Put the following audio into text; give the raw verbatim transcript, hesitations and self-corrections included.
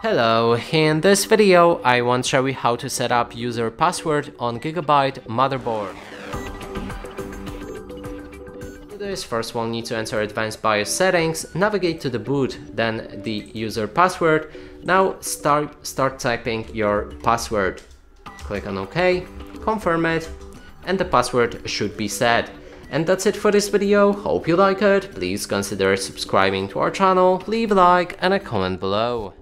Hello, in this video I want to show you how to set up user password on Gigabyte motherboard. To do this, first we'll need to enter advanced BIOS settings, navigate to the boot, then the user password. Now start, start typing your password. Click on OK, confirm it, and the password should be set. And that's it for this video. Hope you like it. Please consider subscribing to our channel, leave a like and a comment below.